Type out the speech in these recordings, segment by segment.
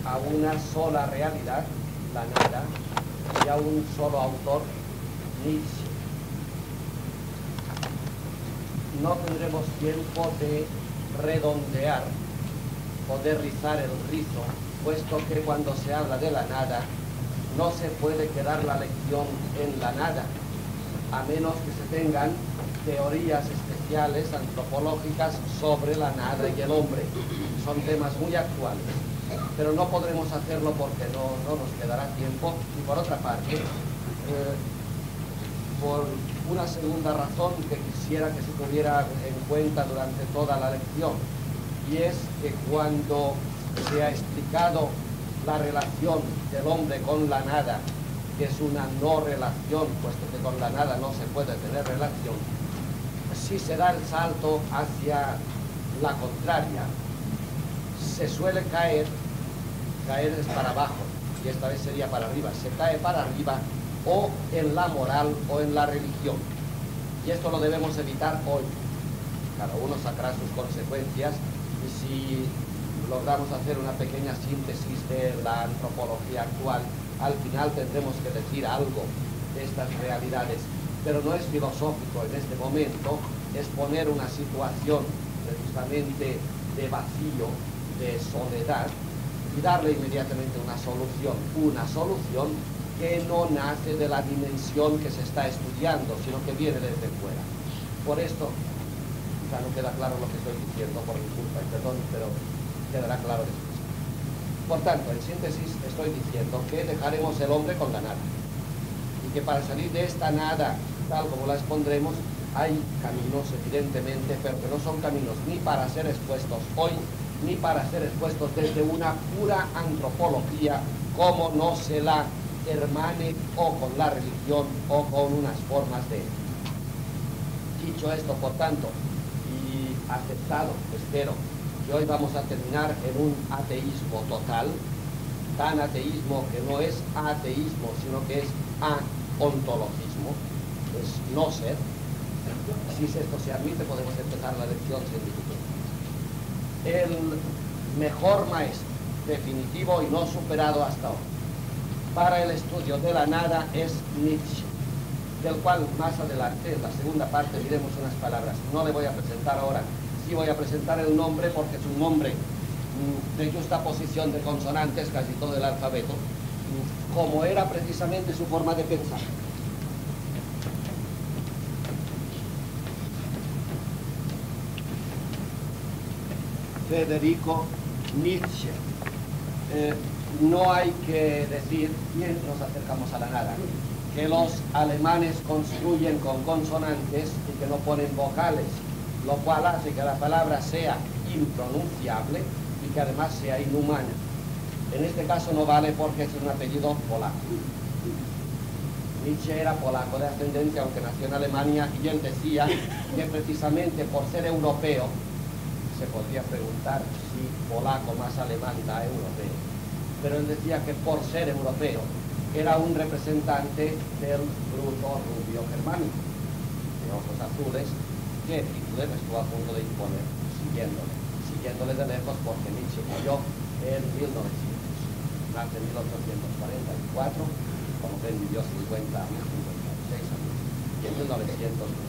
a una sola realidad, la nada, y a un solo autor, Nietzsche. No tendremos tiempo de redondear o de rizar el rizo, puesto que cuando se habla de la nada, no se puede quedar la lección en la nada, a menos que se tengan teorías especiales antropológicas sobre la nada y el hombre. Son temas muy actuales, pero no podremos hacerlo porque no nos quedará tiempo. Y por otra parte, por una segunda razón que quisiera que se tuviera en cuenta durante toda la lección, y es que cuando se ha explicado la relación del hombre con la nada, que es una no relación, puesto que con la nada no se puede tener relación, si se da el salto hacia la contraria, se suele caer es para abajo, y esta vez sería para arriba, se cae para arriba o en la moral o en la religión, y esto lo debemos evitar hoy. Cada uno sacará sus consecuencias, y si logramos hacer una pequeña síntesis de la antropología actual, al final tendremos que decir algo de estas realidades, pero no es filosófico en este momento, es poner una situación precisamente de vacío, de soledad, y darle inmediatamente una solución que no nace de la dimensión que se está estudiando, sino que viene desde fuera. Por esto, ya no queda claro lo que estoy diciendo, por mi culpa y perdón, pero quedará claro después. Por tanto, en síntesis, estoy diciendo que dejaremos el hombre con la nada, y que para salir de esta nada, tal como la expondremos, hay caminos, evidentemente, pero que no son caminos ni para ser expuestos hoy, ni para ser expuestos desde una pura antropología, como no se la hermane o con la religión o con unas formas de... Dicho esto, por tanto, y aceptado, espero, que hoy vamos a terminar en un ateísmo total, tan ateísmo que no es ateísmo, sino que es aontologismo, es no ser. Si esto se admite, podemos empezar la lección sin dificultad. El mejor maestro, definitivo y no superado hasta ahora, para el estudio de la nada es Nietzsche, del cual más adelante, en la segunda parte, diremos unas palabras. No le voy a presentar ahora, sí voy a presentar el nombre porque es un nombre de justa posición de consonantes, casi todo el alfabeto, como era precisamente su forma de pensar. Federico Nietzsche. No hay que decir, bien nos acercamos a la nada, que los alemanes construyen con consonantes y que no ponen vocales, lo cual hace que la palabra sea impronunciable y que además sea inhumana. En este caso no vale porque es un apellido polaco. Nietzsche era polaco de ascendencia, aunque nació en Alemania, y él decía que precisamente por ser europeo, se podría preguntar si polaco más alemán da europeo, pero él decía que por ser europeo era un representante del bruto rubio germánico, de ojos azules, que Hitler estuvo a punto de imponer, siguiéndole de lejos, porque Nietzsche murió en 1900, nace en 1844, como ven vivió 50 años, 56 años, y en 1900.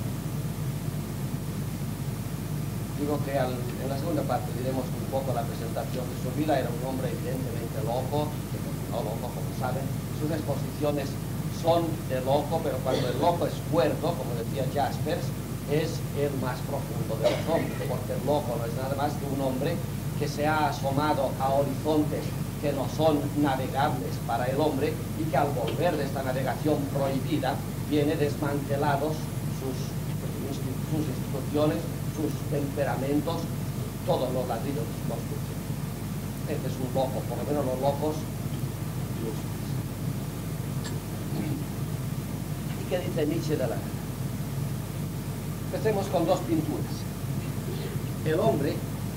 Digo que en la segunda parte diremos un poco la presentación de su vida. Era un hombre evidentemente loco, no loco como saben, sus exposiciones son de loco, pero cuando el loco es cuerdo, como decía Jaspers, es el más profundo de los hombres, porque el loco no es nada más que un hombre que se ha asomado a horizontes que no son navegables para el hombre y que al volver de esta navegación prohibida viene desmantelados sus instituciones, sus temperamentos, todos los ladrillos de su construcción. Este es un loco, por lo menos los locos ilustres. ¿Y qué dice Nietzsche de la nada? Empecemos con dos pinturas. El hombre,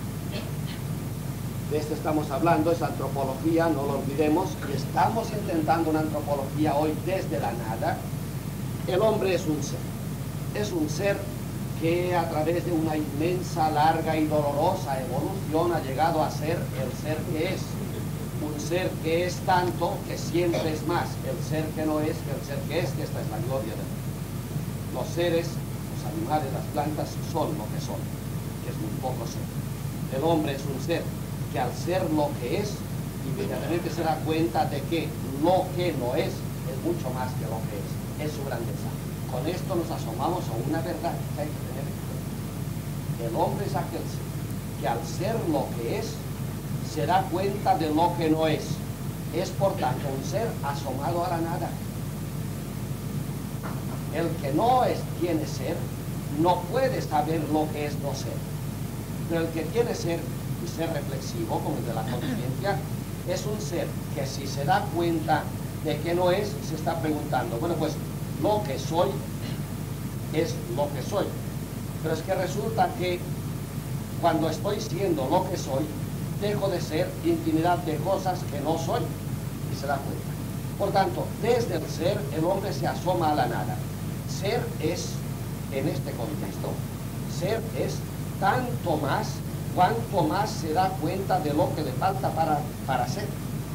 de esto estamos hablando, es antropología, no lo olvidemos, y estamos intentando una antropología hoy desde la nada. El hombre es un ser que a través de una inmensa, larga y dolorosa evolución ha llegado a ser el ser que es, un un ser que es tanto que siempre es más el ser que no es que el ser que es, que esta es la gloria de Dios. Los seres, los animales, las plantas son lo que son, que es muy poco ser. El hombre es un ser que al ser lo que es, inmediatamente se da cuenta de que lo que no es mucho más que lo que es su grandeza. Con esto nos asomamos a una verdad que hay que tener en cuenta. El hombre es aquel ser que al ser lo que es, se da cuenta de lo que no es. Es por tanto un ser asomado a la nada. El que no es, tiene ser, no puede saber lo que es no ser. Pero el que tiene ser, y ser reflexivo, como el de la conciencia, es un ser que si se da cuenta de que no es, se está preguntando, bueno, pues lo que soy es lo que soy. Pero es que resulta que cuando estoy siendo lo que soy, dejo de ser infinidad de cosas que no soy, y se da cuenta. Por tanto, desde el ser, el hombre se asoma a la nada. Ser es, en este contexto, ser es tanto más, cuanto más se da cuenta de lo que le falta para ser.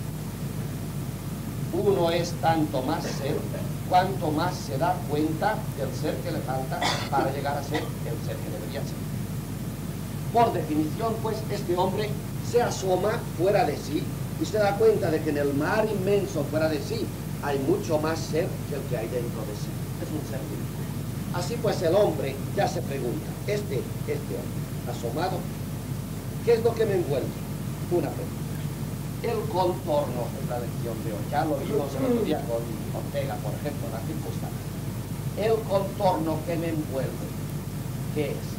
Uno es tanto más ser, cuanto más se da cuenta del ser que le falta para llegar a ser el ser que debería ser. Por definición, pues, este hombre se asoma fuera de sí y se da cuenta de que en el mar inmenso fuera de sí hay mucho más ser que el que hay dentro de sí. Es un ser vivo. Así pues, el hombre ya se pregunta, este hombre asomado, ¿qué es lo que me envuelve? Una pregunta. El contorno es la lección de hoy. Ya lo vimos el otro día con Ortega, por ejemplo, las circunstancias. El contorno que me envuelve, ¿qué es?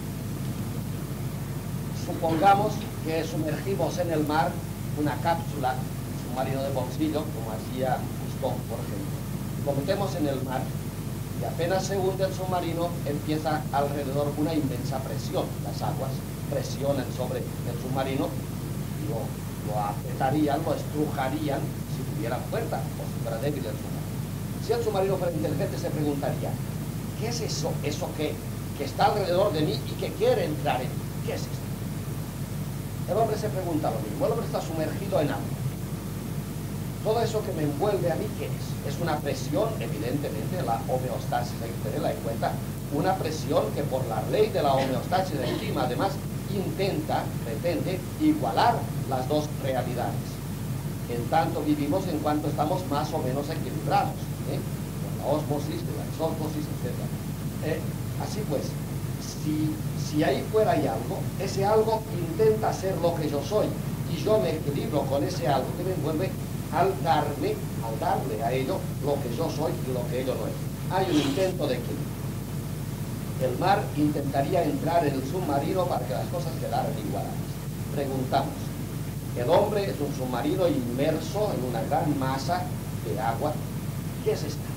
Supongamos que sumergimos en el mar una cápsula, un submarino de bolsillo, como hacía Cousteau, por ejemplo. Lo metemos en el mar y apenas se hunde el submarino, empieza alrededor una inmensa presión. Las aguas presionan sobre el submarino y lo apretarían, lo estrujarían si tuviera fuerza o si fuera débil el submarino. Si el submarino fuera inteligente, se preguntaría, ¿qué es eso? Eso que está alrededor de mí y que quiere entrar en mí. ¿Qué es esto? El hombre se pregunta lo mismo. El hombre está sumergido en agua. Todo eso que me envuelve a mí, ¿qué es? Es una presión, evidentemente, la homeostasis, hay que tenerla en cuenta, una presión que por la ley de la homeostasis del clima, además, pretende igualar las dos realidades. En tanto vivimos en cuanto estamos más o menos equilibrados, con la ósmosis, la exósmosis, etc. Así pues, si ahí fuera hay algo, ese algo intenta ser lo que yo soy, y yo me equilibro con ese algo que me envuelve al darle a ello lo que yo soy y lo que ello no es. Hay un intento de equilibrio. El mar intentaría entrar en el submarino para que las cosas quedaran igualadas. Preguntamos, el hombre es un submarino inmerso en una gran masa de agua. ¿Qué es esta?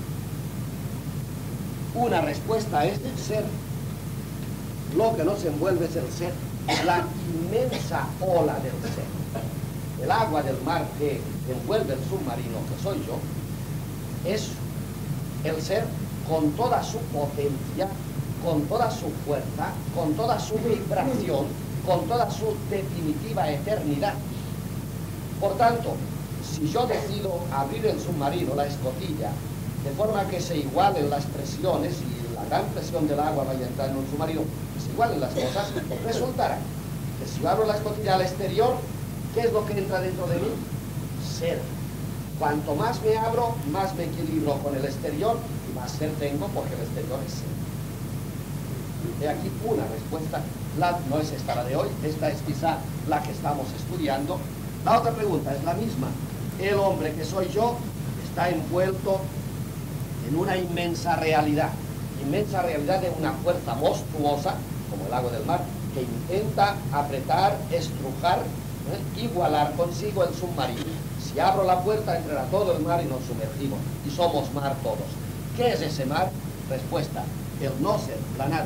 Una respuesta es el ser. Lo que nos envuelve es el ser, la inmensa ola del ser. El agua del mar que envuelve el submarino, que soy yo, es el ser con toda su potencia, con toda su fuerza, con toda su vibración, con toda su definitiva eternidad. Por tanto, si yo decido abrir el submarino, la escotilla, de forma que se igualen las presiones y la gran presión del agua vaya a entrar en un submarino, que se igualen las cosas, resultará que si yo abro la escotilla al exterior, ¿qué es lo que entra dentro de mí? Ser. Cuanto más me abro, más me equilibro con el exterior y más ser tengo, porque el exterior es ser. De aquí una respuesta, no es esta la de hoy, esta es quizá la que estamos estudiando. La otra pregunta es la misma. El hombre que soy yo está envuelto en una inmensa realidad de una fuerza monstruosa, como el agua del mar, que intenta apretar, estrujar, igualar consigo el submarino. Si abro la puerta, entrará todo el mar y nos sumergimos, y somos mar todos. ¿Qué es ese mar? Respuesta, el no ser, la nada.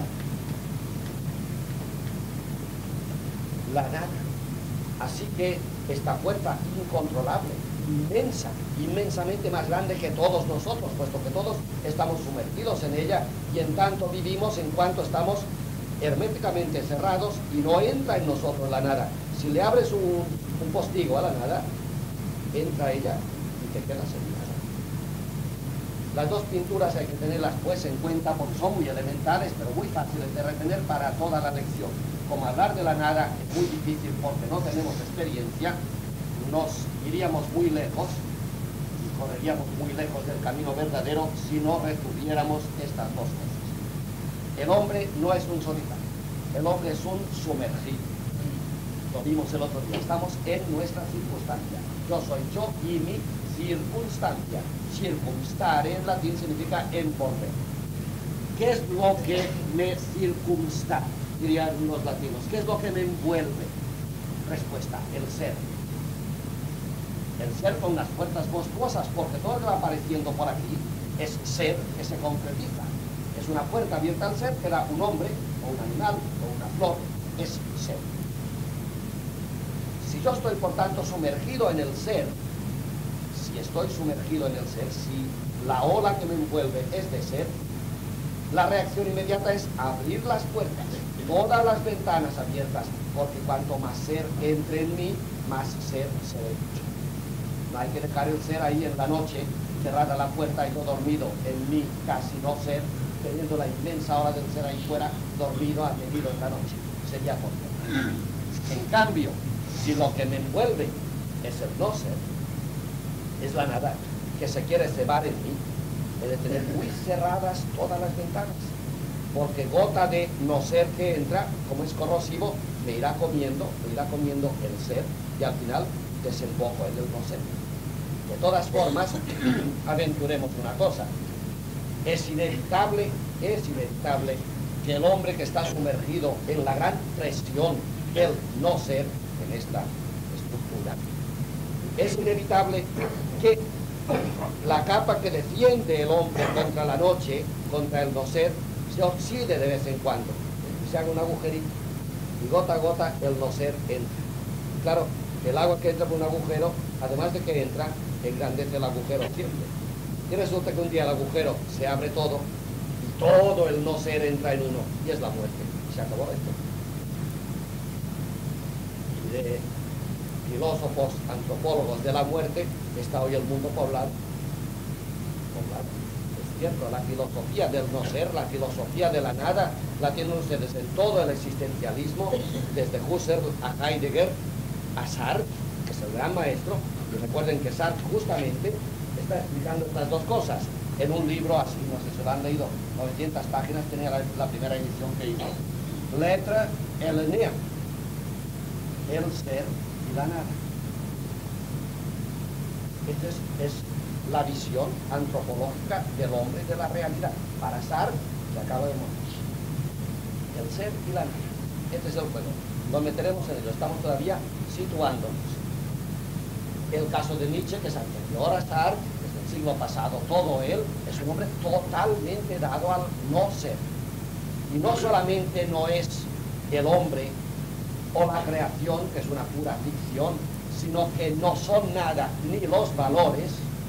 La nada. Así que esta fuerza incontrolable, inmensa, inmensamente más grande que todos nosotros, puesto que todos estamos sumergidos en ella y en tanto vivimos en cuanto estamos herméticamente cerrados y no entra en nosotros la nada. Si le abres un postigo a la nada, entra ella y te quedas en nada. Las dos pinturas hay que tenerlas pues en cuenta porque son muy elementales, pero muy fáciles de retener para toda la lección. Como hablar de la nada es muy difícil porque no tenemos experiencia, nos iríamos muy lejos y correríamos muy lejos del camino verdadero si no retuviéramos estas dos cosas. El hombre no es un solitario, el hombre es un sumergido. Lo vimos el otro día, estamos en nuestra circunstancia. Yo soy yo y mi circunstancia. Circumstare en latín significa envolver. ¿Qué es lo que me circunsta? Dirían los latinos. ¿Qué es lo que me envuelve? Respuesta, el ser. El ser con unas fuerzas monstruosas, porque todo lo que va apareciendo por aquí es ser que se concretiza. Es una puerta abierta al ser que da un hombre, o un animal, o una flor, es ser. Si yo estoy, por tanto, sumergido en el ser, si estoy sumergido en el ser, si la ola que me envuelve es de ser, la reacción inmediata es abrir las puertas, todas las ventanas abiertas, porque cuanto más ser entre en mí, más ser seré. No hay que dejar el ser ahí en la noche, cerrada la puerta y yo dormido en mí, casi no ser, teniendo la inmensa hora del ser ahí fuera, dormido, adherido en la noche. Sería tonto. En cambio, si lo que me envuelve es el no ser, es la nada que se quiere cebar en mí, he de tener muy cerradas todas las ventanas, porque gota de no ser que entra, como es corrosivo, me irá comiendo el ser y al final desemboco en el no ser. De todas formas, aventuremos una cosa, es inevitable que el hombre que está sumergido en la gran presión del no ser, en esta estructura, es inevitable que la capa que defiende el hombre contra la noche, contra el no ser, se oxide de vez en cuando, se haga un agujerito y gota a gota el no ser entra. Claro, el agua que entra por un agujero, además de que entra, engrandece el agujero siempre. Y resulta que un día el agujero se abre todo y todo el no ser entra en uno y es la muerte. Se acabó esto. Y de filósofos, antropólogos de la muerte está hoy el mundo poblado. Es cierto, la filosofía del no ser, la filosofía de la nada, la tienen ustedes en todo el existencialismo, desde Husserl a Heidegger, a Sartre, que es el gran maestro. Y recuerden que Sartre justamente está explicando estas dos cosas en un libro así, no sé si lo han leído, 900 páginas, tenía la primera edición que hizo. Letra Helenea, el ser y la nada. Esta es la visión antropológica del hombre de la realidad. Para Sartre, se acaba de morir. El ser y la nada. Este es el juego. Lo meteremos en ello. Estamos todavía situándonos. El caso de Nietzsche, que es anterior a Sartre, desde el siglo pasado, todo él es un hombre totalmente dado al no ser. Y no solamente no es el hombre o la creación, que es una pura ficción, sino que no son nada ni los valores.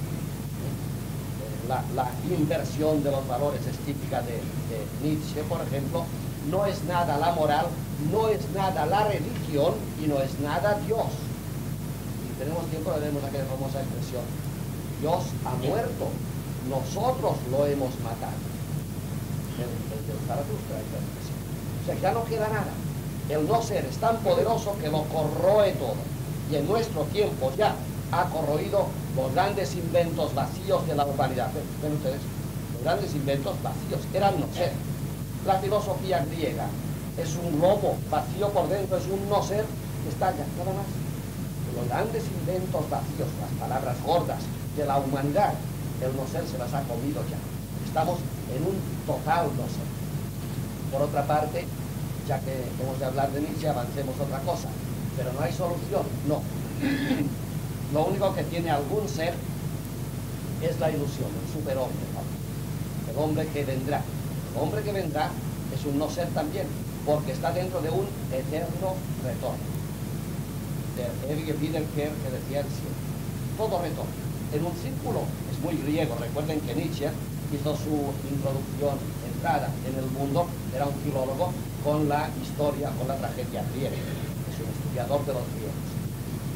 La inversión de los valores es típica de Nietzsche, por ejemplo. No es nada la moral, no es nada la religión y no es nada Dios. Si tenemos tiempo, veremos aquella famosa expresión: Dios ha muerto, nosotros lo hemos matado. El de Zaratustra, o sea, ya no queda nada. El no ser es tan poderoso que lo corroe todo. Y en nuestro tiempo ya ha corroído los grandes inventos vacíos de la humanidad. ¿Ven ustedes? Los grandes inventos vacíos eran no ser. La filosofía griega es un globo vacío por dentro, es un no ser que estalla, nada más. Los grandes inventos vacíos, las palabras gordas de la humanidad, el no ser se las ha comido ya. Estamos en un total no ser. Por otra parte, ya que hemos de hablar de Nietzsche, avancemos otra cosa. Pero no hay solución, no. Lo único que tiene algún ser es la ilusión, el superhombre, ¿no? El hombre que vendrá. El hombre que vendrá es un no ser también, porque está dentro de un eterno retorno. Der ewige Wiederkehr, que decía el cielo. Todo retorno. En un círculo, es muy griego. Recuerden que Nietzsche hizo su introducción, entrada en el mundo, era un filólogo con la historia, con la tragedia griega. Es un estudiador de los griegos.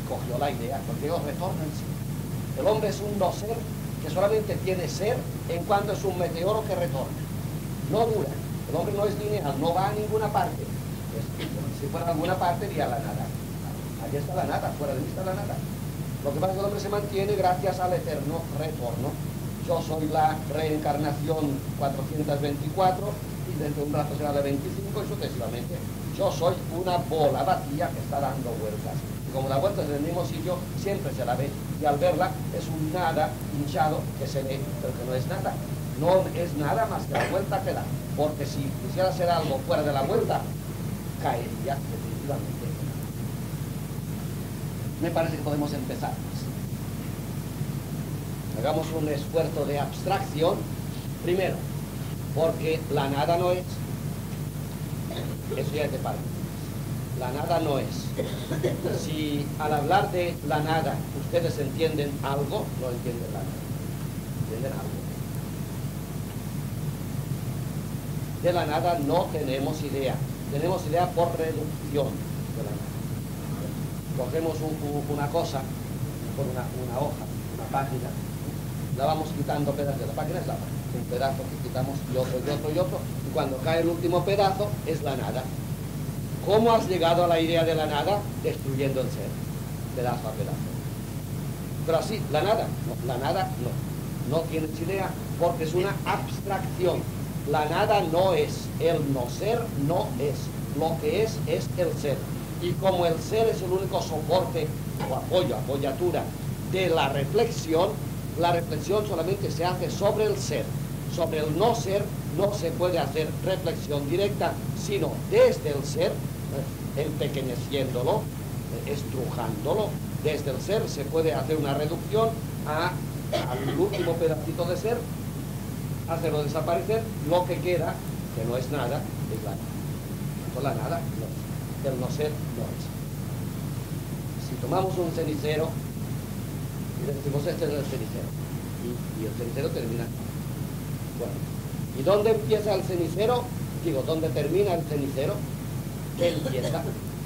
cogió la idea, porque Dios retorna en sí. El hombre es un no ser que solamente tiene ser en cuanto es un meteoro que retorna. No dura. El hombre no es lineal, no va a ninguna parte. Si fuera a alguna parte, iría a la nada. Allí está la nada, fuera de mí está la nada. Lo que pasa es que el hombre se mantiene gracias al eterno retorno. Yo soy la reencarnación 424 y dentro de un rato será la 25 y sucesivamente. Yo soy una bola vacía que está dando vueltas. Y como la vuelta es en el mismo sitio, siempre se la ve. Y al verla es un nada hinchado que se ve, pero que no es nada. No es nada más que la vuelta que da. Porque si quisiera hacer algo fuera de la vuelta, caería definitivamente. Me parece que podemos empezar. Hagamos un esfuerzo de abstracción. Primero, porque la nada no es. Eso ya es de parte. La nada no es. Si al hablar de la nada ustedes entienden algo, no entienden la nada. ¿Entienden algo? De la nada no tenemos idea. Tenemos idea por reducción de la nada. Cogemos una cosa, por una hoja, una página, la vamos quitando pedazos de la página, es la página. Un pedazo que quitamos y otro y otro y otro, y cuando cae el último pedazo es la nada. ¿Cómo has llegado a la idea de la nada? Destruyendo el ser, pedazo a pedazo. Pero así, la nada no tienes idea, porque es una abstracción. La nada no es, el no ser no es, lo que es el ser. Y como el ser es el único soporte o apoyo, apoyatura de la reflexión solamente se hace sobre el ser. Sobre el no ser no se puede hacer reflexión directa, sino desde el ser, empequeñeciéndolo, estrujándolo. Desde el ser se puede hacer una reducción al último pedacito de ser, hacerlo desaparecer, lo que queda, que no es nada, es la nada. No la nada, no. El no ser no es. Si tomamos un cenicero y decimos este es el cenicero, y el cenicero termina. Bueno, ¿y dónde empieza el cenicero? Digo, ¿dónde termina el cenicero? ¿Qué empieza?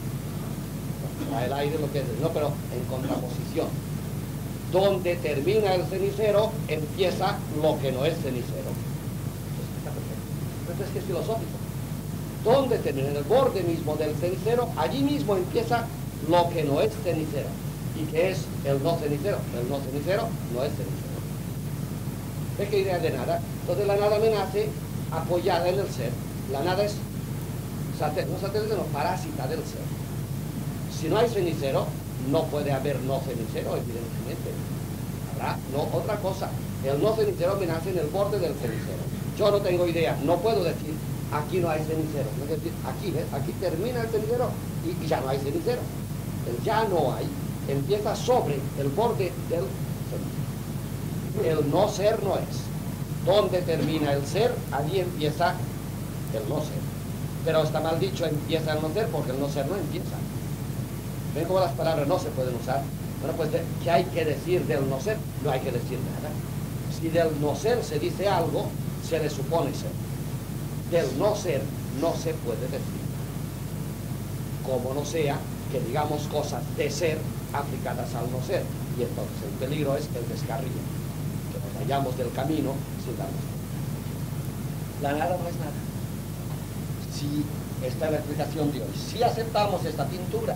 A el aire lo que es, no, pero en contraposición. Donde termina el cenicero, empieza lo que no es cenicero. Está perfecto. Entonces es que es filosófico. Donde termina, en el borde mismo del cenicero, allí mismo empieza lo que no es cenicero. ¿Y qué es el no cenicero? El no cenicero no es cenicero. ¿Ves qué idea de nada? Entonces la nada me nace apoyada en el ser. La nada es no satélite, no parásita del ser. Si no hay cenicero, no puede haber no cenicero, evidentemente. Habrá otra cosa. El no cenicero me nace en el borde del cenicero. Yo no tengo idea, no puedo decir, aquí no hay cenicero. Es decir, aquí, ¿ves? Aquí termina el cenicero y ya no hay cenicero. El ya no hay empieza sobre el borde del cenicero. El no ser no es. Donde termina el ser, allí empieza el no ser. Pero está mal dicho, empieza el no ser, porque el no ser no empieza. ¿Ven cómo las palabras no se pueden usar? Bueno, pues, ¿qué hay que decir del no ser? No hay que decir nada. Si del no ser se dice algo, se le supone ser. Del no ser no se puede decir. Como no sea que digamos cosas de ser aplicadas al no ser. Y entonces el peligro es el descarrío. Que nos vayamos del camino sin darnos cuenta. La nada no es nada. Si esta es la explicación de hoy. Si aceptamos esta pintura,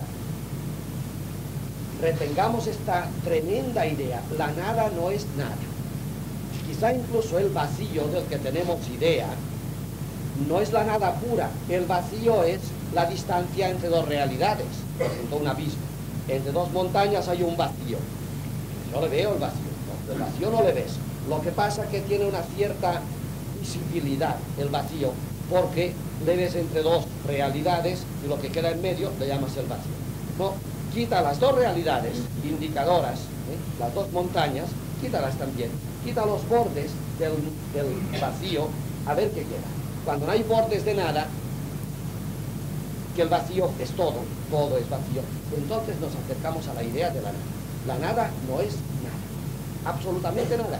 retengamos esta tremenda idea, la nada no es nada. Quizá incluso el vacío del que tenemos idea no es la nada pura. El vacío es la distancia entre dos realidades, entre un abismo. Entre dos montañas hay un vacío. No le veo el vacío, no, el vacío no le ves. Lo que pasa es que tiene una cierta visibilidad el vacío, porque le ves entre dos realidades y lo que queda en medio le llamas el vacío. No, quita las dos realidades indicadoras, las dos montañas, quítalas también. Quita los bordes del vacío, a ver qué queda. Cuando no hay bordes de nada, que el vacío es todo es vacío, entonces nos acercamos a la idea de la nada. La nada no es nada, absolutamente nada.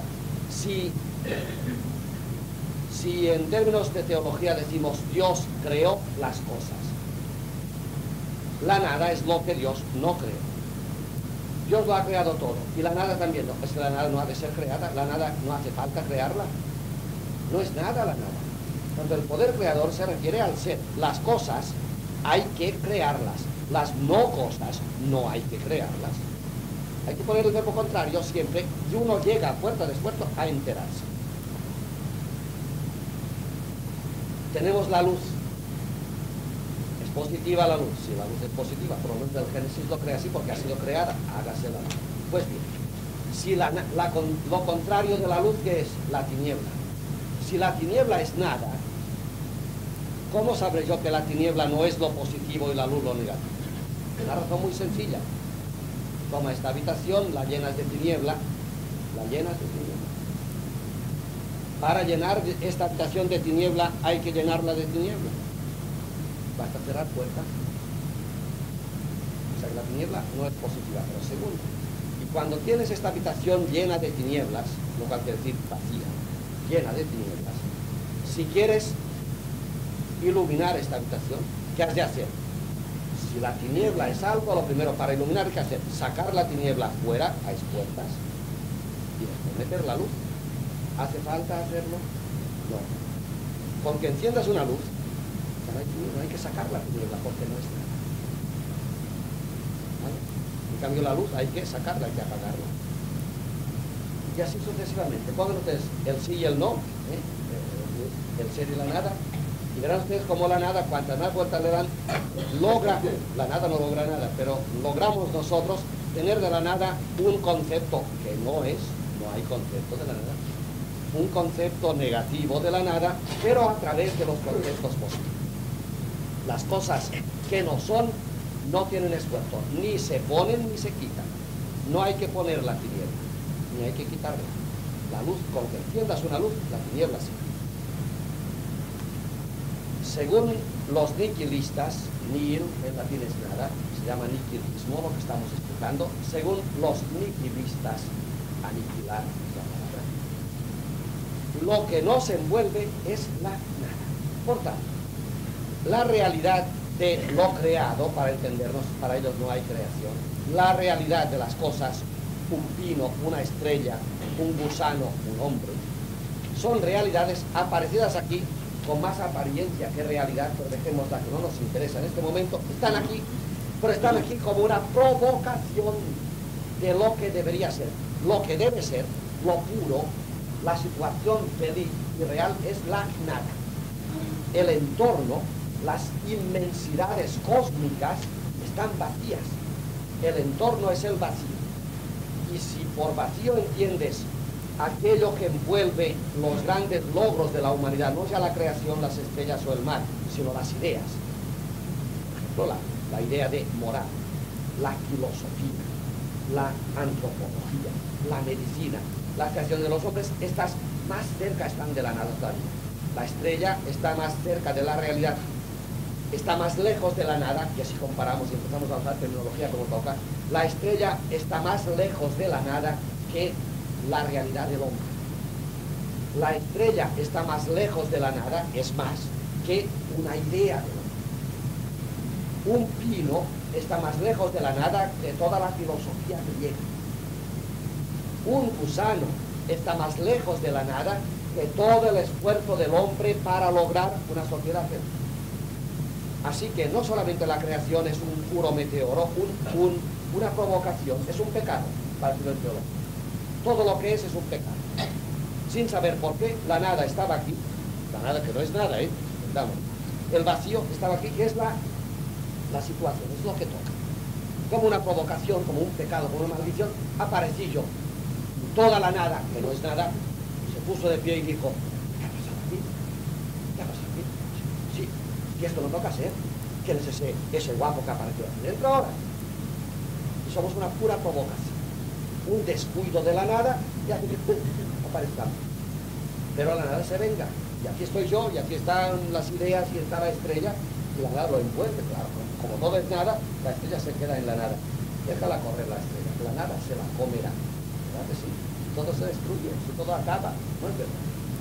Si en términos de teología decimos Dios creó las cosas, la nada es lo que Dios no creó. Dios lo ha creado todo. Y la nada también. No, es que la nada no ha de ser creada. La nada no hace falta crearla. No es nada la nada. Cuando el poder creador se refiere al ser. Las cosas hay que crearlas. Las no cosas no hay que crearlas. Hay que poner el verbo contrario siempre y uno llega a puerta de esfuerzo a enterarse. Tenemos la luz. ¿Es positiva la luz? Sí, la luz es positiva. Por lo menos el Génesis lo crea así porque ha sido creada. Hágase la luz. Pues bien, si lo contrario de la luz, ¿qué es? La tiniebla. Si la tiniebla es nada, ¿cómo sabré yo que la tiniebla no es lo positivo y la luz lo negativo? Una razón muy sencilla. Toma esta habitación, la llenas de tiniebla, Para llenar esta habitación de tiniebla hay que llenarla de tiniebla. Basta cerrar puertas. O sea que la tiniebla no es positiva, pero segundo. Y cuando tienes esta habitación llena de tinieblas, lo cual quiere decir vacía, llena de tinieblas, si quieres iluminar esta habitación, ¿qué has de hacer? Si la tiniebla es algo, lo primero para iluminar, ¿qué hacer? Sacar la tiniebla fuera, a expuertas, y después meter la luz. ¿Hace falta hacerlo? No. Con que enciendas una luz, no hay que sacar la tiniebla porque no es nada. ¿Vale? En cambio la luz hay que sacarla, hay que apagarla. Y así sucesivamente. Pongan ustedes el sí y el no, el ser y la nada, y verán ustedes cómo la nada, cuantas más vueltas le dan, logra, la nada no logra nada, pero logramos nosotros tener de la nada un concepto que no es, no hay concepto de la nada, un concepto negativo de la nada, pero a través de los conceptos positivos. Las cosas que no son, no tienen esfuerzo, ni se ponen ni se quitan. No hay que poner la tiniebla, ni hay que quitarla. La luz, con que enciendas una luz, la tiniebla sí. Según los nihilistas, nihil en latín es nada, se llama nihilismo lo que estamos explicando. Según los nihilistas, aniquilar es la palabra. Lo que no se envuelve es la nada. Por tanto, la realidad de lo creado, para entendernos, para ellos no hay creación. La realidad de las cosas, un pino, una estrella, un gusano, un hombre, son realidades aparecidas aquí con más apariencia que realidad, pero dejémosla que no nos interesa en este momento. Están aquí, pero están aquí como una provocación de lo que debería ser. Lo que debe ser, lo puro, la situación feliz y real es la nada. El entorno, las inmensidades cósmicas están vacías. El entorno es el vacío. Y si por vacío entiendes aquello que envuelve los grandes logros de la humanidad, no ya la creación, las estrellas o el mar, sino las ideas. Por ejemplo, la idea de moral, la filosofía, la antropología, la medicina, la creación de los hombres, estas más cerca están de la nada todavía. La estrella está más cerca de la realidad, está más lejos de la nada, y así comparamos y empezamos a usar terminología como toca. La estrella está más lejos de la nada que la realidad del hombre. La estrella está más lejos de la nada, es más, que una idea del hombre. Un pino está más lejos de la nada que toda la filosofía griega. Un gusano está más lejos de la nada que todo el esfuerzo del hombre para lograr una sociedad feliz. Así que no solamente la creación es un puro meteoro, una provocación, es un pecado para el teólogo. Todo lo que es un pecado. Sin saber por qué, la nada estaba aquí, la nada que no es nada, entendamos. El vacío estaba aquí, que es la situación, es lo que toca. Como una provocación, como un pecado, como una maldición, aparecí yo. Toda la nada, que no es nada, se puso de pie y dijo, ¿qué ha pasado aquí? ¿Qué ha pasado aquí? Sí, y esto no toca ser. ¿Quién es ese guapo que apareció aquí dentro ahora? Y somos una pura provocación. Un descuido de la nada y hace que aparezcamos. Pero la nada se venga. Y aquí estoy yo, y aquí están las ideas, y está la estrella, y la nada lo envuelve, claro. Como todo es nada, la estrella se queda en la nada. Déjala correr la estrella, la nada se la comerá. ¿Verdad que sí? Si todo se destruye, si todo acaba, no es verdad.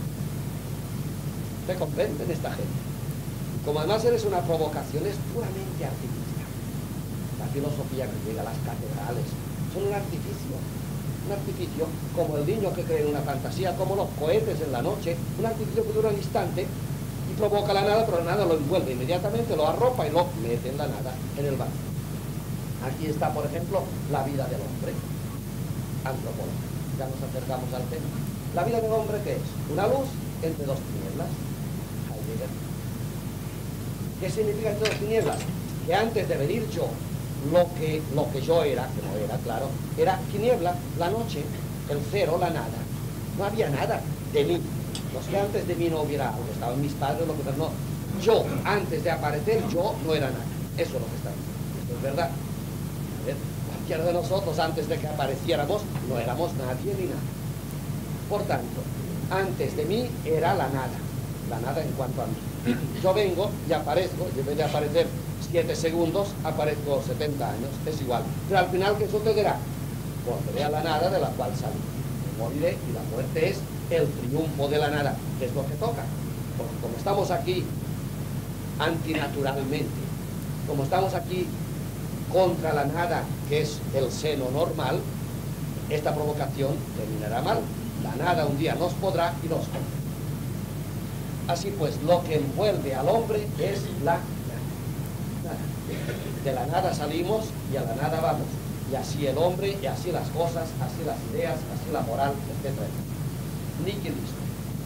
¿Te comprenden esta gente? Como además eres una provocación, es puramente artificial. La filosofía griega, las catedrales, son un artificio como el niño que cree en una fantasía, como los cohetes en la noche, un artificio que dura un instante y provoca la nada, pero la nada lo envuelve inmediatamente, lo arropa y lo mete en la nada, en el vacío. Aquí está, por ejemplo, la vida del hombre, antropológica. Ya nos acercamos al tema. La vida del hombre, ¿qué es? Una luz entre dos tinieblas. Heidegger. ¿Qué significa entre dos tinieblas? Que antes de venir yo, lo que yo era, que no era, claro, era tiniebla, la noche, el cero, la nada. No había nada de mí. No es que antes de mí no hubiera algo, estaban mis padres, lo que no. Yo, antes de aparecer, yo no era nada. Eso es lo que está diciendo. Esto es verdad. A ver, cualquiera de nosotros, antes de que apareciéramos, no éramos nadie ni nada. Por tanto, antes de mí era la nada en cuanto a mí. Yo vengo y aparezco, y en vez de aparecer 7 segundos, aparezco 70 años, es igual. Pero al final, ¿qué sucederá? Volveré a la nada de la cual salí. Me moriré y la muerte es el triunfo de la nada, que es lo que toca. Porque como estamos aquí antinaturalmente, como estamos aquí contra la nada, que es el seno normal, esta provocación terminará mal. La nada un día nos podrá y nos comerá. Así pues, lo que envuelve al hombre es la nada. De la nada salimos y a la nada vamos. Y así el hombre, y así las cosas, así las ideas, así la moral, etc. Niquilismo.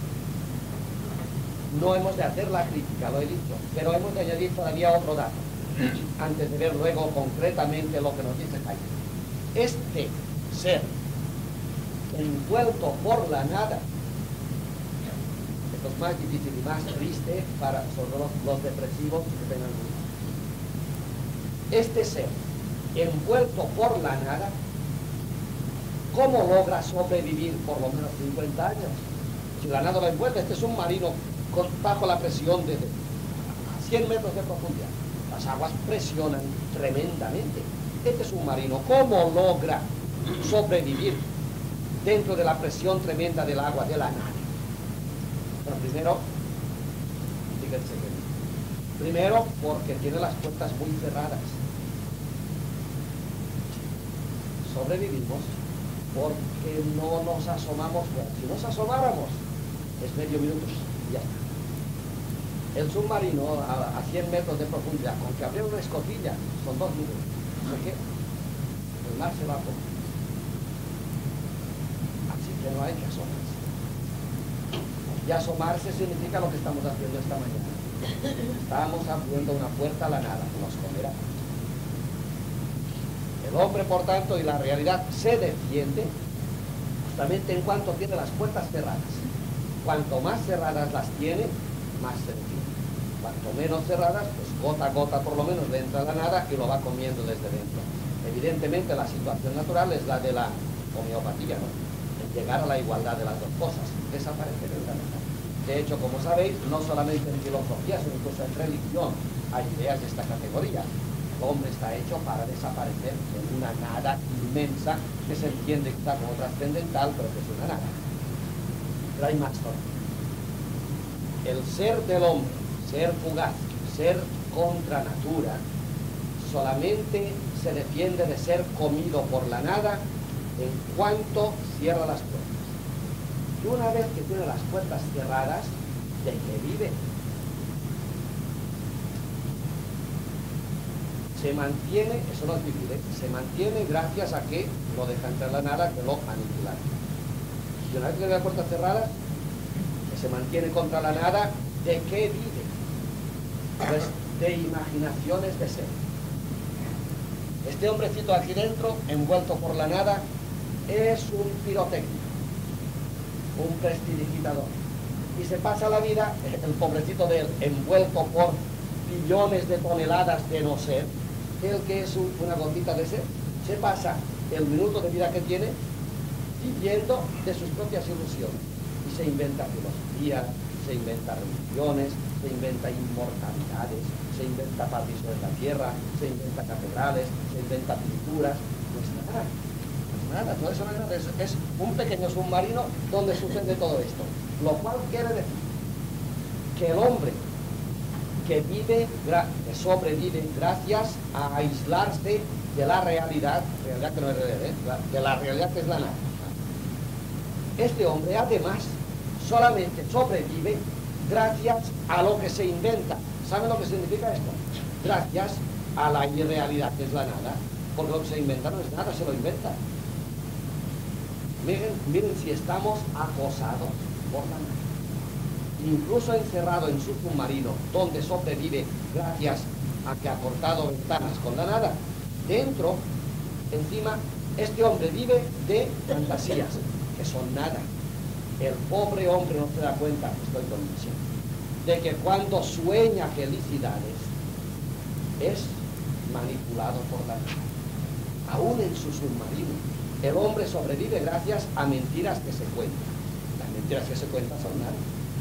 No hemos de hacer la crítica, lo he dicho, pero hemos de añadir todavía otro dato, antes de ver luego concretamente lo que nos dice Heidegger. Este ser envuelto por la nada, esto es más difícil y más triste para sobre los depresivos que tengan mucho. Este ser envuelto por la nada, ¿cómo logra sobrevivir por lo menos 50 años? Si la nada lo envuelve, este submarino bajo la presión de 100 metros de profundidad, las aguas presionan tremendamente. Este submarino, ¿cómo logra sobrevivir dentro de la presión tremenda del agua, de la nada? Bueno, primero porque tiene las puertas muy cerradas. Sobrevivimos porque no nos asomamos. Bueno, si nos asomáramos, es medio minuto y ya está. El submarino a 100 metros de profundidad, con que abriera una escotilla, son 2 minutos. ¿Por qué? El mar se va a poner. Así que no hay que asomarse. Y asomarse significa lo que estamos haciendo esta mañana. Estamos abriendo una puerta a la nada, que nos comerá. El hombre, por tanto, y la realidad se defiende justamente en cuanto tiene las puertas cerradas. Cuanto más cerradas las tiene, más se defiende. Cuanto menos cerradas, pues gota a gota por lo menos le entra la nada y lo va comiendo desde dentro. Evidentemente la situación natural es la de la homeopatía, ¿no? El llegar a la igualdad de las dos cosas, desaparecer en la nada. De hecho, como sabéis, no solamente en filosofía, sino incluso en religión hay ideas de esta categoría. El hombre está hecho para desaparecer en una nada inmensa que se entiende quizá como trascendental, pero que es una nada. Pero hay más todavía. El ser del hombre, ser fugaz, ser contra natura, solamente se defiende de ser comido por la nada en cuanto cierra las puertas. Y una vez que tiene las puertas cerradas, ¿de qué vive? Se mantiene, eso no es vivir, se mantiene gracias a que no deja entrar la nada, que lo aniquila. Y una vez que tiene las puertas cerradas, que se mantiene contra la nada, ¿de qué vive? Pues de imaginaciones de ser. Este hombrecito aquí dentro, envuelto por la nada, es un pirotécnico, un prestidigitador. Y se pasa la vida, el pobrecito de él, envuelto por billones de toneladas de no ser, el que es una gotita de ser, se pasa el minuto de vida que tiene viviendo de sus propias ilusiones. Y se inventa filosofía, se inventa religiones, se inventa inmortalidades, se inventa paraísos en la tierra, se inventa catedrales, se inventa pinturas. No es nada, no es nada, todo eso no es nada, es un pequeño submarino donde sucede todo esto. Lo cual quiere decir que el hombre que sobrevive gracias a aislarse de la realidad que no es realidad, de la realidad que es la nada. Este hombre además solamente sobrevive gracias a lo que se inventa. ¿Saben lo que significa esto? Gracias a la irrealidad que es la nada, porque lo que se inventa no es nada, se lo inventa. Miren si estamos acosados por la nada. Incluso encerrado en su submarino, donde sobrevive gracias a que ha cortado ventanas con la nada, dentro, encima, este hombre vive de fantasías, que son nada. El pobre hombre no se da cuenta, estoy convencido, de que cuando sueña felicidades, es manipulado por la nada. Aún en su submarino, el hombre sobrevive gracias a mentiras que se cuentan. Las mentiras que se cuentan son nada.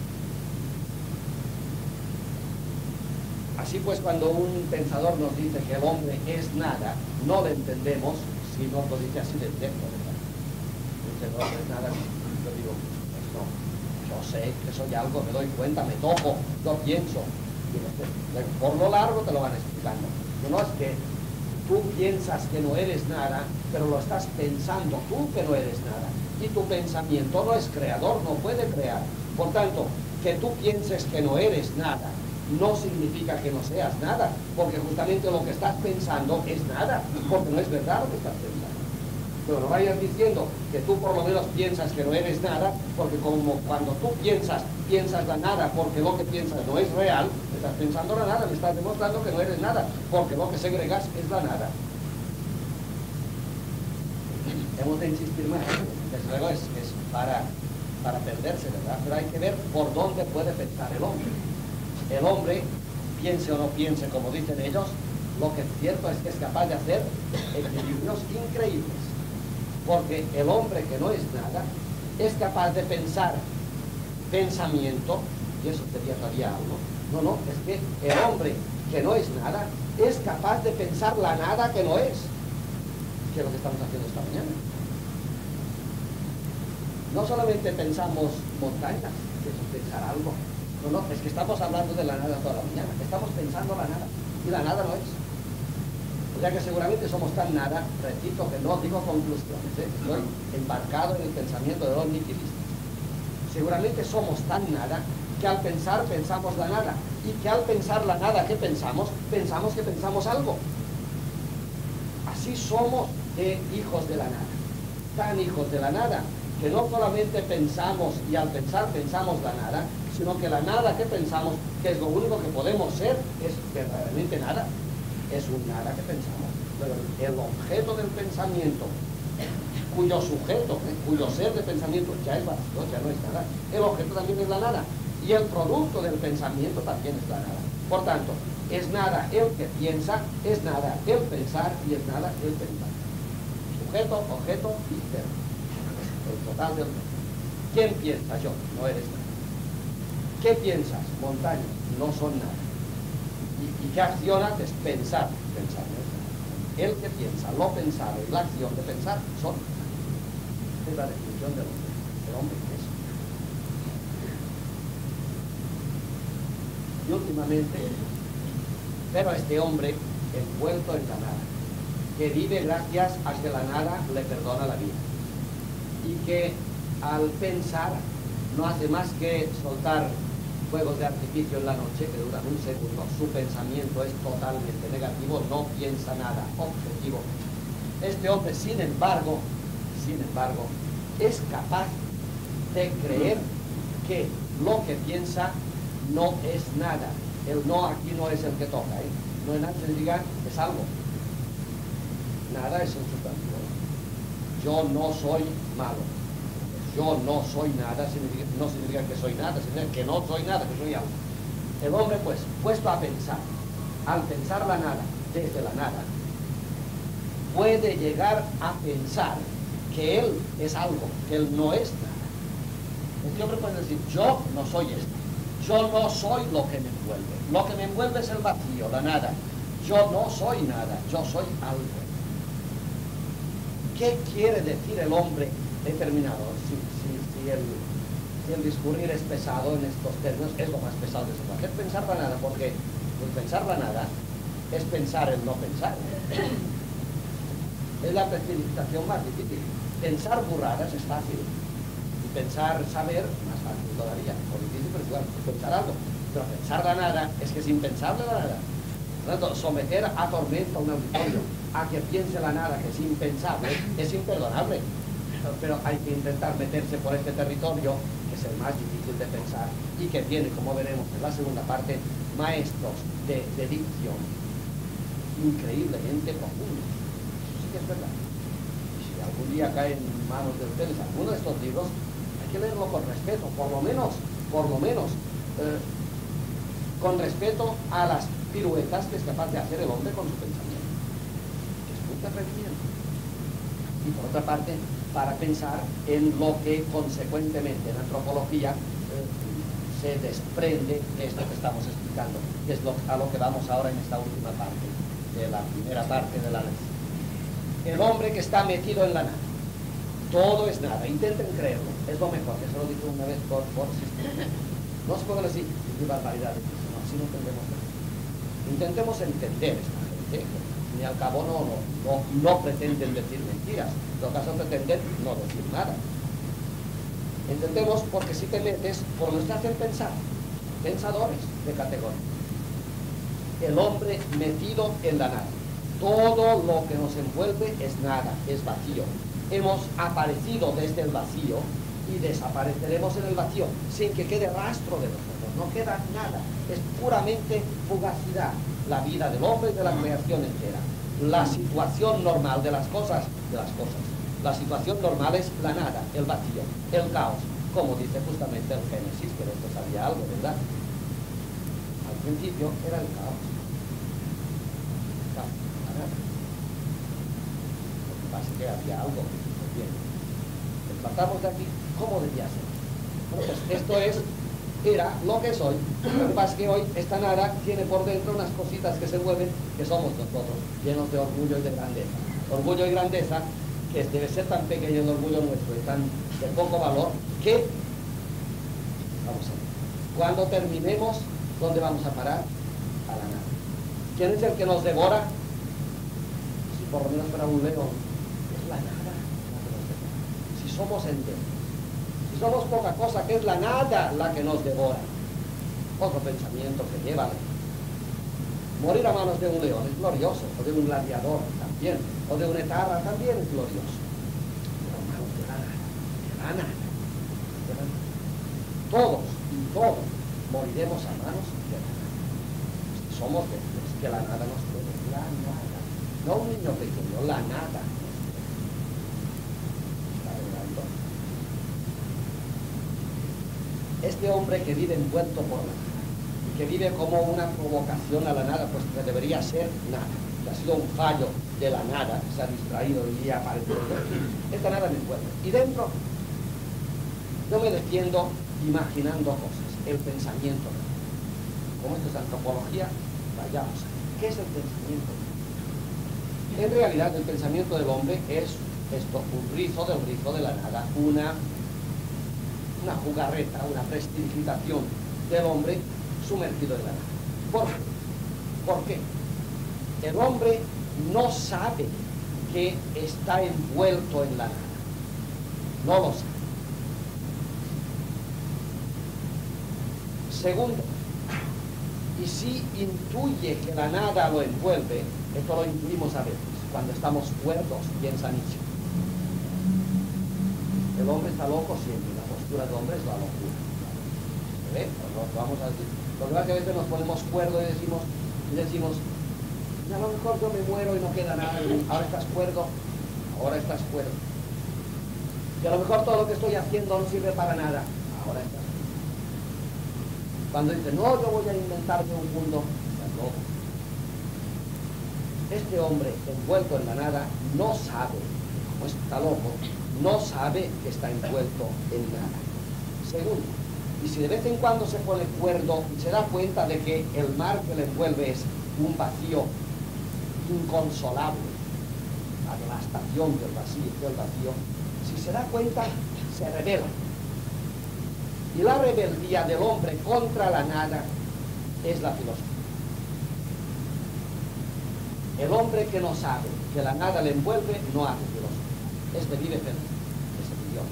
Así pues, cuando un pensador nos dice que el hombre es nada, no lo entendemos si no lo dice así de directo, ¿verdad? Dice, no es nada. Yo digo, pues no, yo sé que soy algo, me doy cuenta, me toco, lo pienso. Por lo largo te lo van explicando. No es que tú piensas que no eres nada, pero lo estás pensando tú que no eres nada. Y tu pensamiento no es creador, no puede crear. Por tanto, que tú pienses que no eres nada, no significa que no seas nada, porque justamente lo que estás pensando es nada, porque no es verdad lo que estás pensando. Pero no vayas diciendo que tú por lo menos piensas que no eres nada, porque como cuando tú piensas la nada, porque lo que piensas no es real, estás pensando la nada, me estás demostrando que no eres nada, porque lo que segregas es la nada. Hemos de insistir más, desde luego es para perderse, ¿verdad? Pero hay que ver por dónde puede pensar el hombre. El hombre, piense o no piense, como dicen ellos, lo que es cierto es que es capaz de hacer equilibrios increíbles. Porque el hombre que no es nada, es capaz de pensar pensamiento, y eso sería todavía algo. No, es que el hombre que no es nada, es capaz de pensar la nada que no es. Que es lo que estamos haciendo esta mañana. No solamente pensamos montañas, que es pensar algo. No, es que estamos hablando de la nada toda la mañana. Estamos pensando la nada. Y la nada no es. O sea que seguramente somos tan nada, repito que no digo conclusiones, estoy embarcado en el pensamiento de los niquilistas. Seguramente somos tan nada que al pensar pensamos la nada. Y que al pensar la nada que pensamos que pensamos algo. Así somos hijos de la nada. Tan hijos de la nada que no solamente pensamos y al pensar pensamos la nada, sino que la nada que pensamos, que es lo único que podemos ser, es verdaderamente nada. Es un nada que pensamos. Pero el objeto del pensamiento, cuyo sujeto, cuyo ser de pensamiento ya es vacío, ya no es nada, el objeto también es la nada. Y el producto del pensamiento también es la nada. Por tanto, es nada el que piensa, es nada el pensar y es nada el pensar. Sujeto, objeto y ser. El total del mundo. ¿Quién piensa? Yo, no eres nada. ¿Qué piensas? Montañas, no son nada. ¿Y qué accionas? Es pensar. Pensar no es nada. El que piensa, lo pensado y la acción de pensar son nada. Esta es la definición del hombre. El hombre es. Y últimamente, pero este hombre envuelto en la nada, que vive gracias a que la nada le perdona la vida. Y que al pensar no hace más que soltar fuegos de artificio en la noche que duran un segundo. Su pensamiento es totalmente negativo, no piensa nada objetivo. Este hombre, sin embargo, es capaz de creer que lo que piensa no es nada. El no aquí no es el que toca, no es nada, significa es algo. Nada es un sustantivo. Yo no soy malo. Yo no soy nada, no significa que soy nada, significa que no soy nada, que soy algo. El hombre, pues, puesto a pensar, al pensar la nada, desde la nada, puede llegar a pensar que él es algo, que él no es nada. Este hombre puede decir, yo no soy esto, yo no soy lo que me envuelve. Lo que me envuelve es el vacío, la nada. Yo no soy nada, yo soy algo. ¿Qué quiere decir el hombre determinado? Si el discurrir es pesado en estos términos, es lo más pesado de su es pensar la nada, porque Pues pensar la nada es pensar el no pensar. Es la precipitación más difícil. Pensar burradas es fácil. Y pensar saber, más fácil todavía. O difícil, pero igual, pensar algo. Pero pensar la nada es que es impensable la nada. Por lo tanto, someter a tormenta a un auditorio a que piense la nada, que es impensable, es imperdonable. Pero hay que intentar meterse por este territorio, que es el más difícil de pensar, y que tiene, como veremos en la segunda parte, maestros de dicción increíblemente profundos. Eso sí que es verdad. Y si algún día cae en manos de ustedes alguno de estos libros, hay que leerlo con respeto, por lo menos, con respeto a las piruetas que es capaz de hacer el hombre con su pensamiento, que es mucho atrevimiento. Y por otra parte, para pensar en lo que consecuentemente en antropología se desprende de esto que estamos explicando, que es a lo que vamos ahora en esta última parte, de la primera parte de la lección. El hombre que está metido en la nada, todo es nada, intenten creerlo, es lo mejor, que se lo dije una vez por sistema. No se puede decir, qué barbaridad, no, así no entendemos nada. Intentemos entender esta gente, ni al cabo no pretenden decir mentiras, en todo caso pretenden no decir nada. Entendemos porque si te metes por los que hacen pensar, pensadores de categoría. El hombre metido en la nada. Todo lo que nos envuelve es nada, es vacío. Hemos aparecido desde el vacío y desapareceremos en el vacío sin que quede rastro de nosotros. No queda nada, es puramente fugacidad. La vida del hombre y de la creación entera. La situación normal de las cosas. La situación normal es la nada, el vacío, el caos, como dice justamente el Génesis, que de esto sabía algo, ¿verdad? Al principio era el caos. La nada. Lo que pasa es que había algo. Bien. Partamos de aquí, ¿cómo debía ser? Bueno, pues esto era lo que soy. Lo que pasa es que hoy esta nada tiene por dentro unas cositas que se mueven, que somos nosotros, llenos de orgullo y de grandeza. Orgullo y grandeza, que debe ser tan pequeño el orgullo nuestro y tan de poco valor, que, vamos a ver, cuando terminemos, ¿dónde vamos a parar? A la nada. ¿Quién es el que nos devora? Si por lo menos fuera un león, es la nada la que nos devora. Si somos enteros, si somos poca cosa, que es la nada la que nos devora. Otro pensamiento que lleva morir a manos de un león es glorioso, o de un gladiador también, o de una etarra también es glorioso. Pero a manos de la nada. Todos y todos moriremos a manos de la nada. Si somos débiles, que la nada nos puede, la nada. No un niño pequeño, la nada. ¿Está velando? Este hombre que vive envuelto por la nada, y que vive como una provocación a la nada, pues que debería ser nada, que ha sido un fallo de la nada, se ha distraído y ha aparecido. Esta nada me envuelve. Y dentro, yo me defiendo imaginando cosas, el pensamiento. Como esto es antropología, vayamos a ver. ¿Qué es el pensamiento? En realidad, el pensamiento del hombre es esto, un rizo del rizo de la nada, una jugarreta, una prestigitación del hombre sumergido en la nada. ¿Por qué? El hombre no sabe que está envuelto en la nada. No lo sabe. Segundo, y si intuye que la nada lo envuelve, esto lo intuimos a veces, cuando estamos cuerdos, piensa Nietzsche. El hombre está loco siempre, la postura del hombre es la locura. ¿Ve? Vamos a decir. Lo que pasa es que a veces nos ponemos cuerdos y decimos, a lo mejor yo me muero y no queda nada, ahora estás cuerdo, y a lo mejor todo lo que estoy haciendo no sirve para nada, ahora estás cuerdo. Cuando dice, no, yo voy a inventarme un mundo, estás loco. Este hombre envuelto en la nada no sabe, como está loco, no sabe que está envuelto en nada. Segundo, y si de vez en cuando se pone cuerdo y se da cuenta de que el mar que le envuelve es un vacío inconsolable, la devastación del vacío, si se da cuenta, se revela. Y la rebeldía del hombre contra la nada es la filosofía. El hombre que no sabe que la nada le envuelve no hace filosofía. Es vive feliz, es el idiota.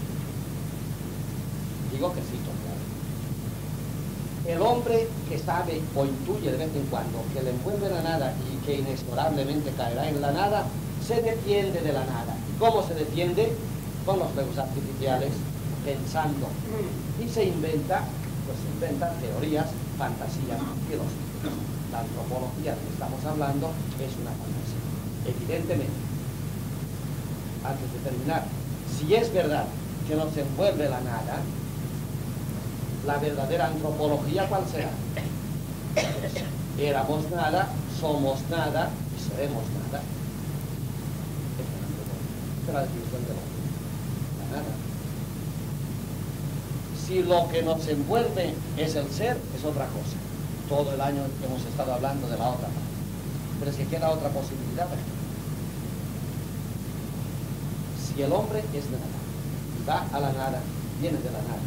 Digo que cito, claro. El hombre que sabe o intuye de vez en cuando que le envuelve la nada y que inexorablemente caerá en la nada, se defiende de la nada. ¿Cómo se defiende? Con los fuegos artificiales, pensando. Y se inventa teorías, fantasías filosóficas. La antropología de que estamos hablando es una fantasía. Evidentemente, antes de terminar, si es verdad que nos envuelve la nada, la verdadera antropología, ¿cuál será? Pues, éramos nada, somos nada y seremos nada. Esta es la definición del hombre. La nada. Si lo que nos envuelve es el ser, es otra cosa. Todo el año hemos estado hablando de la otra parte. Pero es que queda otra posibilidad aquí. Si el hombre es nada, y va a la nada, viene de la nada,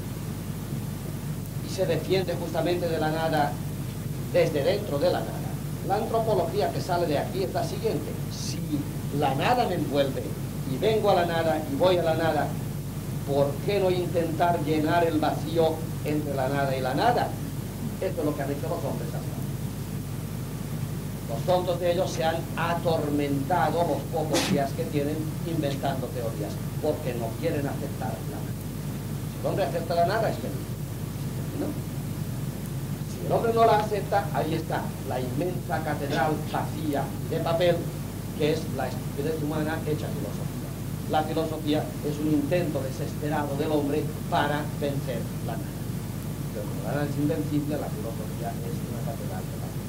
y se defiende justamente de la nada desde dentro de la nada, la antropología que sale de aquí es la siguiente: si la nada me envuelve y vengo a la nada y voy a la nada, ¿por qué no intentar llenar el vacío entre la nada y la nada? Esto es lo que han hecho los hombres hasta ahora. Los tontos de ellos se han atormentado los pocos días que tienen inventando teorías, porque no quieren aceptar la nada. Si el hombre acepta la nada, es feliz. ¿No? Si el hombre no la acepta, ahí está la inmensa catedral vacía de papel, que es la estupidez humana hecha filosofía. La filosofía es un intento desesperado del hombre para vencer la nada. Pero como la nada es invencible, la filosofía es una catedral de papel.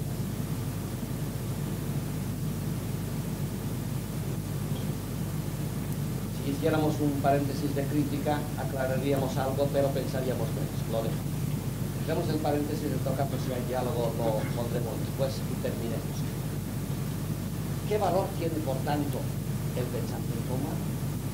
Si hiciéramos un paréntesis de crítica, aclararíamos algo, pero pensaríamos menos. Lo dejamos. Dejemos el paréntesis, en todo caso, si hay diálogo, lo pondremos después y terminemos. ¿Qué valor tiene, por tanto, el pensamiento humano?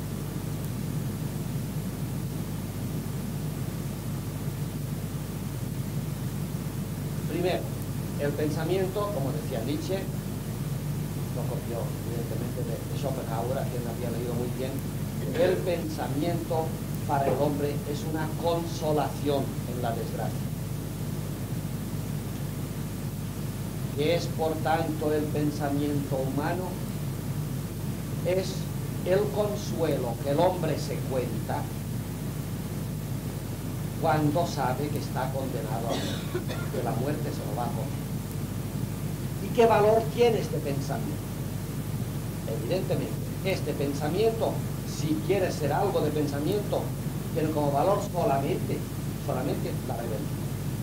Primero, el pensamiento, como decía Nietzsche, lo copió evidentemente de Schopenhauer, a quien había leído muy bien, el pensamiento para el hombre es una consolación en la desgracia. ¿Qué es, por tanto, el pensamiento humano? Es el consuelo que el hombre se cuenta cuando sabe que está condenado a muerte, que la muerte se lo va a comer. ¿Y qué valor tiene este pensamiento? Evidentemente, este pensamiento, si quiere ser algo de pensamiento, tiene como valor solamente la rebeldía.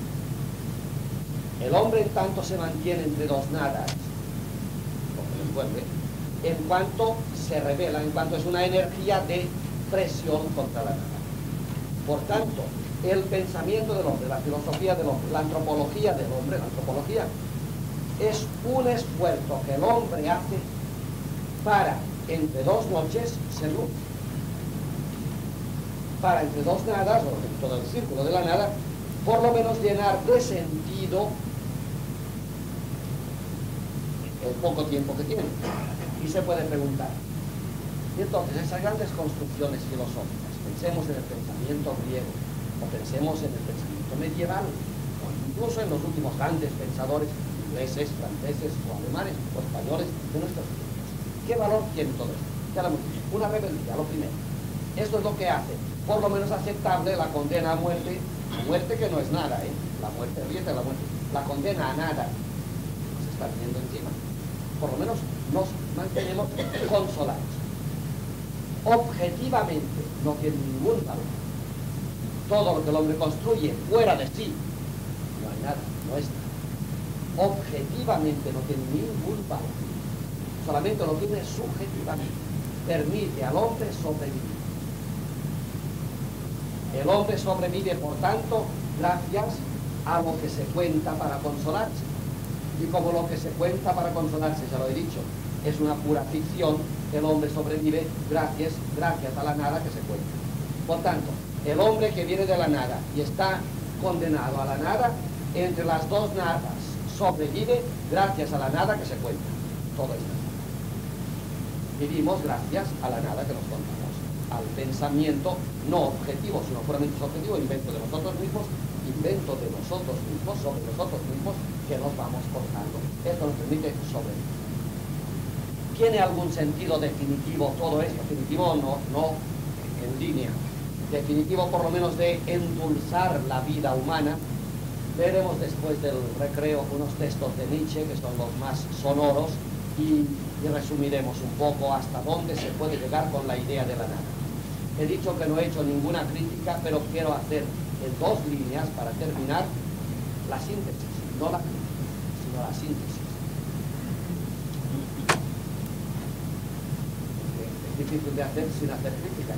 El hombre, en tanto, se mantiene entre dos nadas, lo que le envuelve, en cuanto se revela, en cuanto es una energía de presión contra la nada. Por tanto, el pensamiento del hombre, la filosofía del hombre, la antropología del hombre, la antropología, es un esfuerzo que el hombre hace para, entre dos noches, ser luz. Para, entre dos nadas, o en todo el círculo de la nada, por lo menos llenar de sentido el poco tiempo que tiene. Y se puede preguntar. Y entonces, esas grandes construcciones filosóficas, pensemos en el pensamiento griego, o pensemos en el pensamiento medieval, o incluso en los últimos grandes pensadores ingleses, franceses, o alemanes, o españoles de nuestros tiempos. ¿Qué valor tiene todo esto? Una rebeldía, lo primero. Esto es lo que hace, por lo menos aceptable, la condena a muerte que no es nada, la muerte rieta, la muerte, la condena a nada, nos está viniendo encima. Por lo menos nos mantenemos consolados. Objetivamente no tiene ningún valor. Todo lo que el hombre construye fuera de sí, no hay nada, no es nada. Objetivamente no tiene ningún valor. Solamente lo tiene subjetivamente. Permite al hombre sobrevivir. El hombre sobrevive, por tanto, gracias a lo que se cuenta para consolarse. Y como lo que se cuenta para consolarse, ya lo he dicho, es una pura ficción, el hombre sobrevive gracias a la nada que se cuenta. Por tanto, el hombre que viene de la nada y está condenado a la nada, entre las dos nadas sobrevive gracias a la nada que se cuenta. Todo esto. Vivimos gracias a la nada que nos contamos, al pensamiento no objetivo, sino puramente subjetivo, invento de nosotros mismos sobre nosotros mismos, que nos vamos contando. Esto nos permite sobrevivir. ¿Tiene algún sentido definitivo todo esto? Definitivo no en línea. Definitivo por lo menos de endulzar la vida humana. Veremos después del recreo unos textos de Nietzsche que son los más sonoros y resumiremos un poco hasta dónde se puede llegar con la idea de la nada. He dicho que no he hecho ninguna crítica, pero quiero hacer en 2 líneas para terminar la síntesis, no la crítica, sino la síntesis. Es difícil de hacer sin hacer crítica.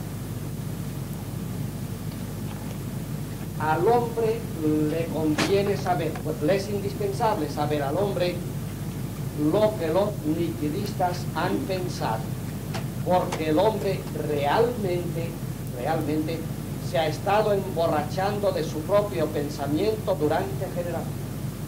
Al hombre le conviene saber, pues le es indispensable saber al hombre lo que los nihilistas han pensado, porque el hombre realmente se ha estado emborrachando de su propio pensamiento durante generaciones.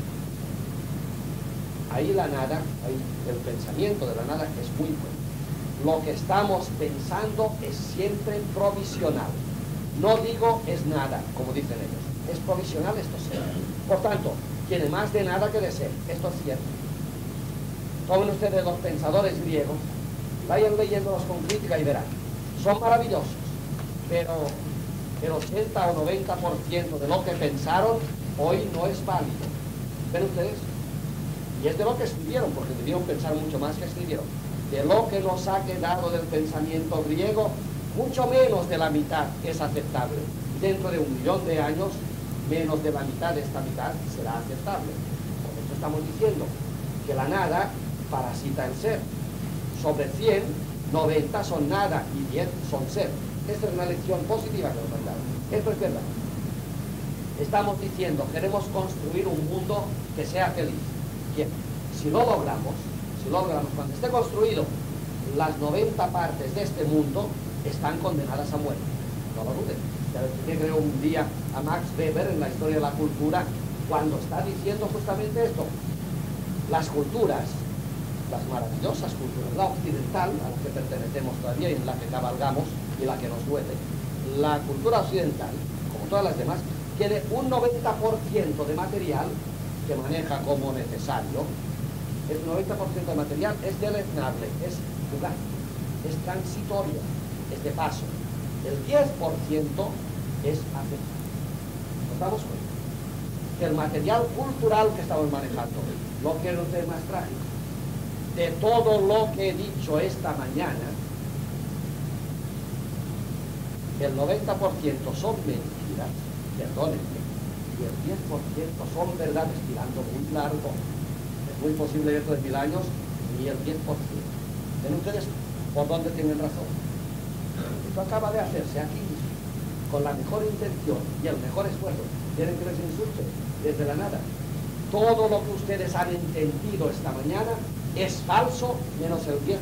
Ahí la nada, ahí el pensamiento de la nada es muy bueno. Lo que estamos pensando es siempre provisional. No digo es nada, como dicen ellos. Es provisional, esto ser. Por tanto, tiene más de nada que de ser. Esto es cierto. Tomen ustedes los pensadores griegos, vayan leyéndolos con crítica y verán. Son maravillosos, pero el 80 o 90% de lo que pensaron hoy no es válido. ¿Ven ustedes? Y es de lo que escribieron, porque debieron pensar mucho más que escribieron. De lo que nos ha quedado del pensamiento griego, mucho menos de la mitad es aceptable. Dentro de 1 millón de años, menos de la mitad de esta mitad será aceptable. Por eso estamos diciendo que la nada parasita el ser. Sobre 100, 90 son nada y 10 son ser. Esta es una lección positiva que nos han dado. Esto es verdad. Estamos diciendo, queremos construir un mundo que sea feliz. Bien, si lo logramos, cuando esté construido, las 90 partes de este mundo están condenadas a muerte. No lo duden. Ya le creo un día a Max Weber en la historia de la cultura, cuando está diciendo justamente esto. Las culturas, las maravillosas culturas, la occidental, a la que pertenecemos todavía y en la que cabalgamos y la que nos duele, la cultura occidental, como todas las demás, tiene un 90% de material que maneja como necesario. El 90% de material es deleznable, es fugaz, es transitorio, es de paso. El 10% es afectivo. ¿Nos damos cuenta? Que el material cultural que estamos manejando, lo quiero hacer más trágico, de todo lo que he dicho esta mañana, el 90% son mentiras, perdónenme, y el 10% son verdades, tirando muy largo. Es muy posible dentro de 1000 años, y el 10%. ¿Ven ustedes por dónde tienen razón? Esto acaba de hacerse aquí mismo, con la mejor intención y el mejor esfuerzo. ¿Quieren que les insulte? Desde la nada. Todo lo que ustedes han entendido esta mañana es falso, menos el 10%.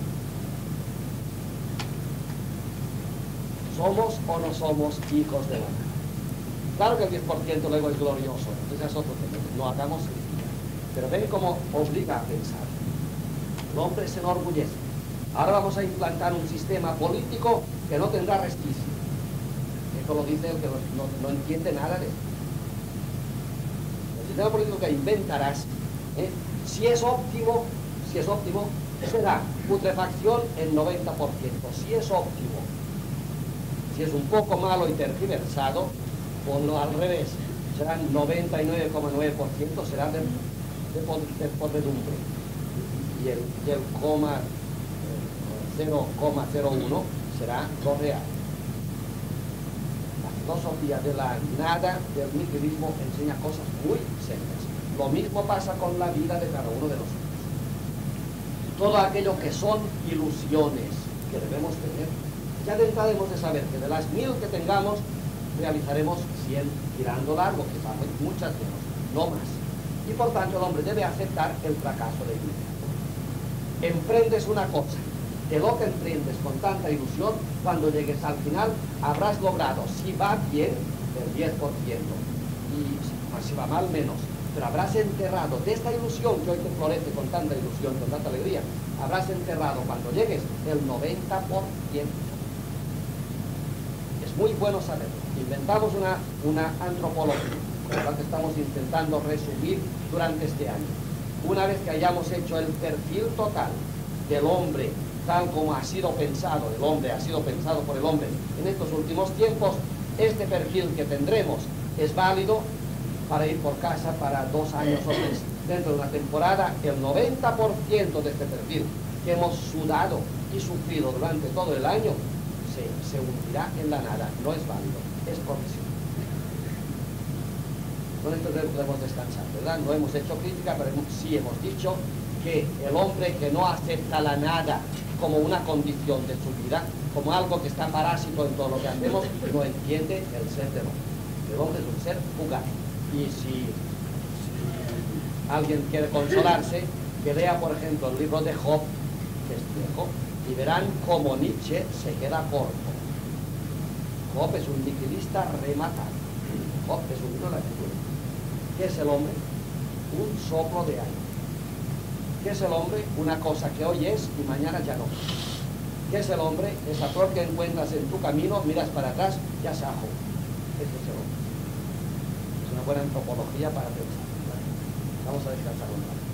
¿Somos o no somos hijos de la nada? Claro que el 10% luego es glorioso, entonces es otro tema, no hagamos crítica. Pero ven cómo obliga a pensar. El hombre se enorgullece. Ahora vamos a implantar un sistema político que no tendrá resquicio. Esto lo dice el que no entiende nada de esto. El sistema político que inventarás, si es óptimo, será putrefacción en 90%. Si es óptimo, si es un poco malo y tergiversado, ponlo al revés. Serán 99,9%, será de podredumbre. Y el 0,01 será lo real. La filosofía de la nada, del nihilismo, enseña cosas muy serias. Lo mismo pasa con la vida de cada uno de nosotros. Todo aquello que son ilusiones que debemos tener, ya de entrada hemos de saber que de las 1000 que tengamos, realizaremos 100 tirando largo, que saben muchas menos, no más. Y por tanto el hombre debe aceptar el fracaso de inmediato. Emprendes una cosa, de lo que emprendes con tanta ilusión, cuando llegues al final habrás logrado, si va bien, el 10%, y si va mal, menos. pero habrás enterrado de esta ilusión que hoy te florece con tanta ilusión, con tanta alegría, habrás enterrado cuando llegues el 90%. Es muy bueno saberlo. Inventamos una antropología, con la que estamos intentando resumir durante este año. Una vez que hayamos hecho el perfil total del hombre, tal como ha sido pensado, el hombre ha sido pensado por el hombre en estos últimos tiempos, este perfil que tendremos es válido para ir por casa para 2 años o 3. Dentro de una temporada, el 90% de este perfil que hemos sudado y sufrido durante todo el año se hundirá en la nada. No es válido, es profesional. Con esto podemos descansar, ¿verdad? No hemos hecho crítica, pero sí hemos dicho que el hombre que no acepta la nada como una condición de su vida, como algo que está parásito en todo lo que hacemos, no entiende el ser del hombre. El hombre es un ser fugaz. Y si alguien quiere consolarse, que lea, por ejemplo, el libro de Job, que es viejo, y verán cómo Nietzsche se queda corto. Job es un nihilista rematado. Job es un libro de la escritura. ¿Qué es el hombre? Un soplo de aire. ¿Qué es el hombre? Una cosa que hoy es y mañana ya no. ¿Qué es el hombre? Esa flor que encuentras en tu camino, miras para atrás, ya se ajó. Este es el hombre. Es una buena antropología para pensar. Vamos a descansar un rato.